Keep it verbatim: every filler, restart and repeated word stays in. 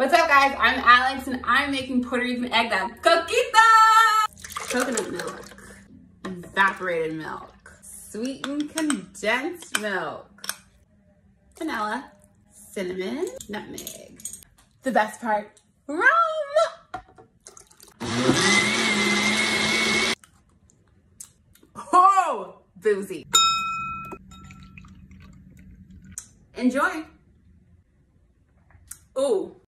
What's up, guys? I'm Alex, and I'm making Puerto Rican egg that's Coquito! Coconut milk, evaporated milk, sweetened condensed milk, vanilla, cinnamon, nutmeg. The best part, rum! Oh, boozy. Enjoy. Ooh.